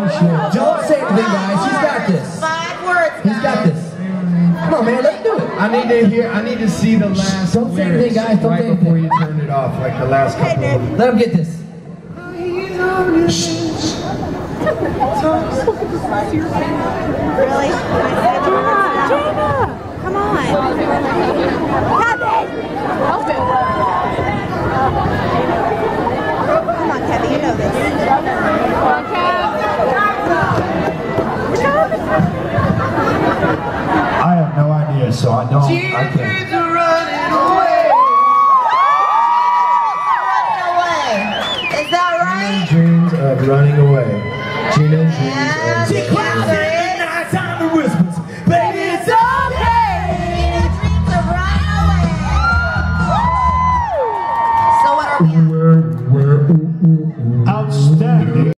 Don't say anything, guys. He's got this. 5 words, guys. He's got this. Come on, man. Let's do it. I need to see the last Don't say anything, guys. Don't say anything. before you turn it off, like the last couple of them. Let him get this. Really? Gina! Come on. Kevin! Help him. Come on, Kevin. You know this. Come on, Kevin. I have no idea, so I can't. Is that right? Dreams of running away. Gina dreams of She cries in the night time and whispers, baby, it's okay. Gina dreams of running away. So what are we on? Outstanding.